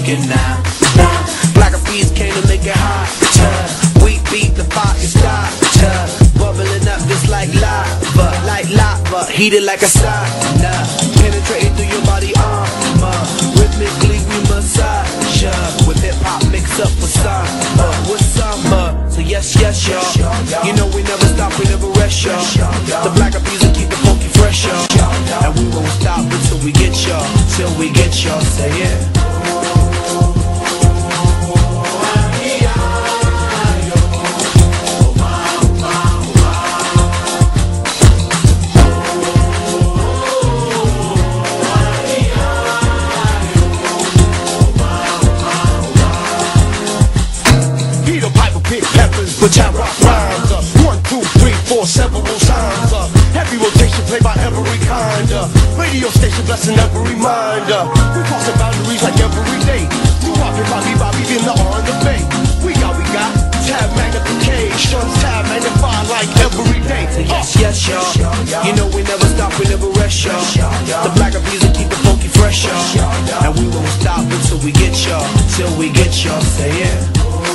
Mushkin now. Black Eyed Peas came to make it hot. We beat the fire start. Bubbling up just like lava, heated like a sauna. Penetrating through your body armor. Rhythmically we massage with hip hop mixed up with samba. So yes, y'all. You know we never stop, we never rest, y'all. The Black Eyed Peas will keep the funky fresh, y'all. And we won't stop until we get y'all. Till we get y'all. Say it. But I rock rhymes, 1, 2, 3, 4, several times. Heavy rotation played by every kind. Radio station blessing every mind. We crossing boundaries like every day. We rockin' Bobby in the on the bay. We got tab magnification, tab magnify like every day. Yes, y'all. You know we never stop, we never rest, y'all. The Black Eyed Peas will keep the funky fresh, y'all. And we won't stop until we get y'all. Till we get y'all. Say it.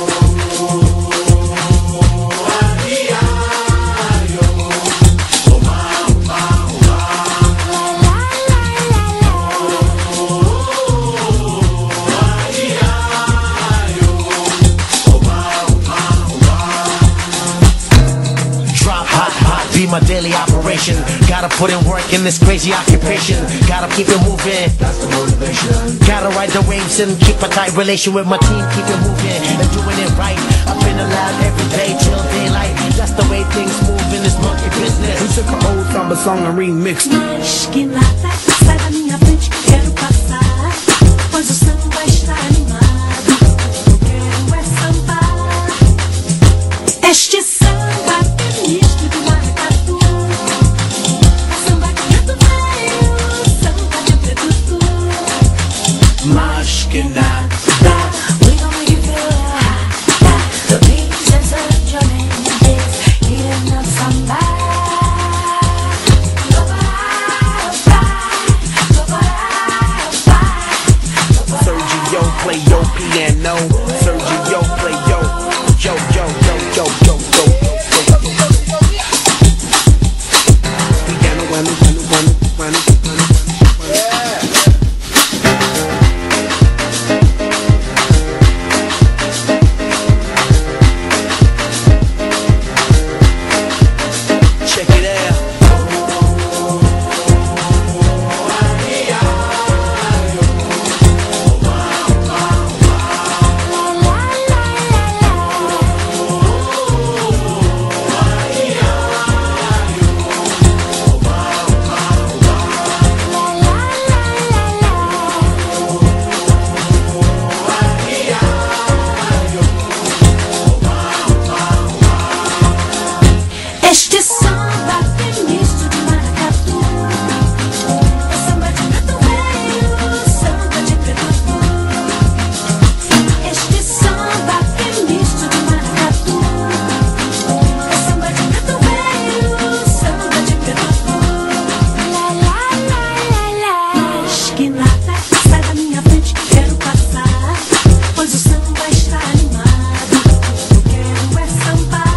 Be my daily operation. Gotta put in work in this crazy occupation. Gotta keep it moving. That's the motivation. Gotta ride the waves and keep a tight relation with my team. Keep it moving and doing it right. Up in the lab every day till daylight. That's the way things move in this monkey business. We took an old samba song and remixed it. Mas que nada sai da minha frente, quero passar. Pois o samba está animado. Eu quero é sambar. Este samba é misto de maracatu. Samba de preto velho, samba de preto. Mas que nada. We gon' make you feel hot. The beats and such your name is heating up samba. Sergio play your piano. Sergio play yo. Piano, bueno. Check it out. Este samba tem misto de maracatu. É samba de preto velho, samba de preto. Este samba tem misto de maracatu. É samba de preto velho, samba de preto. Lá, lá, lá, lá, lá. Mas que nada sai da minha frente, quero passar. Pois o samba está animado. Eu quero é sambar.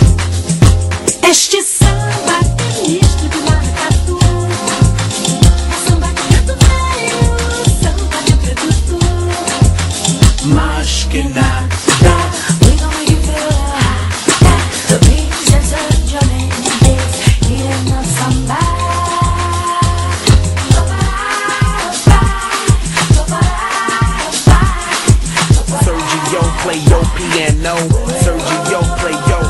Este samba tem misto de maracatu. É samba de preto velho, samba de preto. Mas que nada. We gon' make you feel hot. The beats and such your name is heating up samba. Sergio play your piano. Sergio play yo.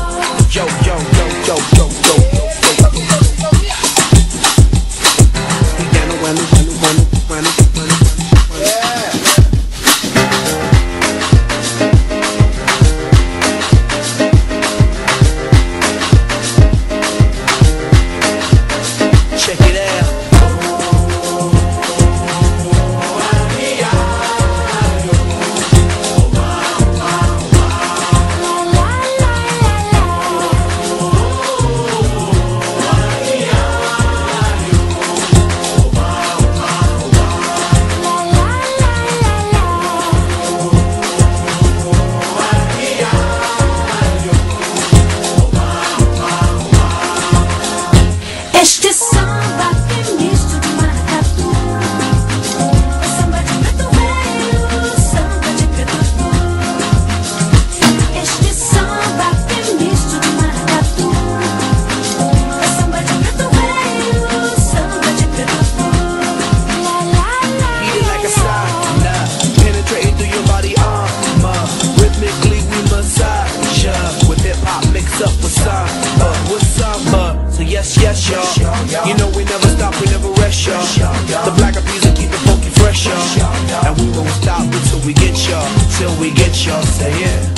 Piano, bueno. Check it out. won't stop until we get y'all, till we get y'all. Say yeah.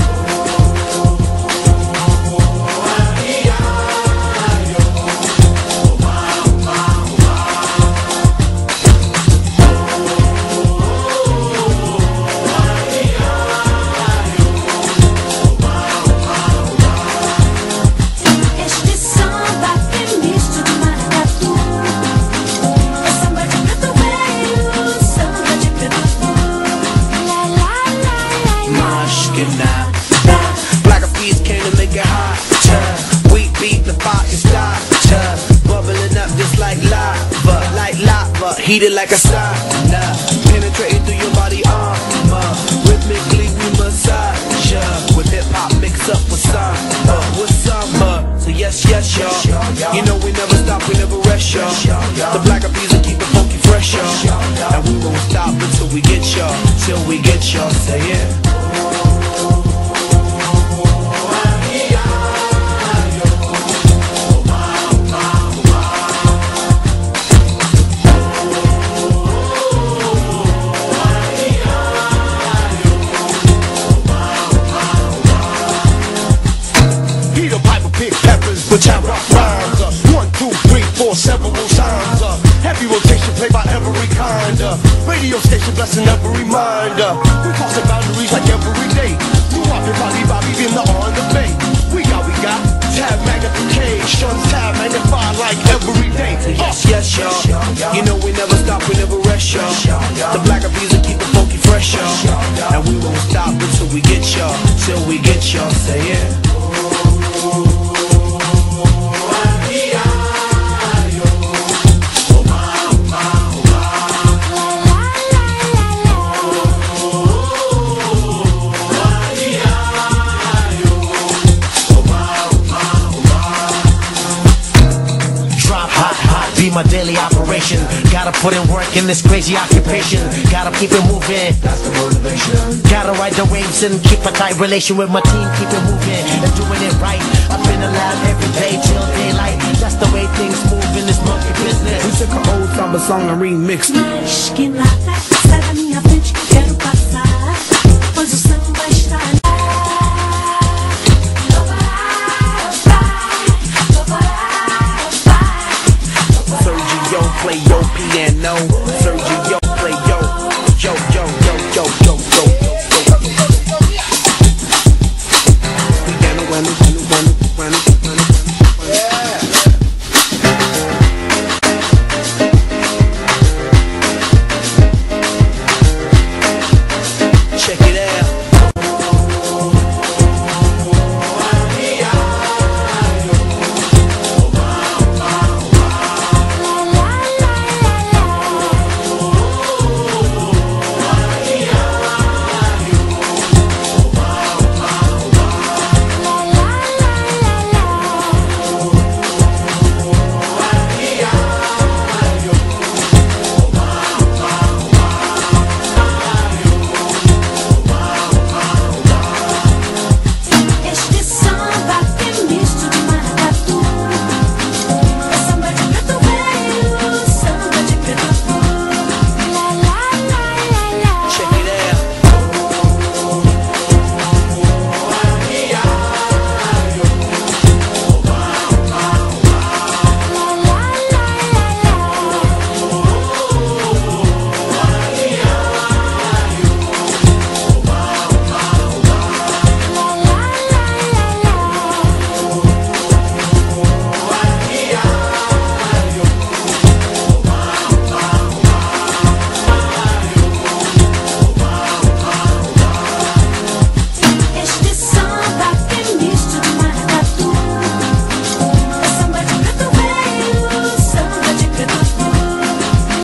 Este samba feliz de maracatu, é samba de preto velho, samba de preto furo. La la la la la. Mashkina. Black Eyed came to make it hot. We beat the fire starter, bubbling up just like lava, heated like a sauna, penetrating through your body armor. Rhythmically we massage ya, with hip hop mixed up with summer. So yes, y'all. You know we never stop, we never rest, y'all. The Black Eyed will keep it funky fresh, y'all. And we won't stop until we get y'all, till we get y'all. Say yeah. Peter Piper pick peppers, but I rock rhymes. 1, 2, 3, 4, several times. Heavy rotation played by every kind. Radio station blessing every mind. We crossing boundaries like every day. New Bobby in the on the bay. We got tab magnification, tab magnified like every day. Yes, y'all. You know we never stop, we never rest, y'all. The Black Eyed will keep it funky fresh, y'all. And we won't stop until we get y'all, till we get y'all. Say yeah. Be my daily operation. Gotta put in work in this crazy occupation. Gotta keep it moving. That's the motivation. Gotta ride the waves and keep a tight relation with my team. Keep it moving and doing it right. Up in the lab every day till daylight. That's the way things move in this monkey business. We took an old samba song and remixed it.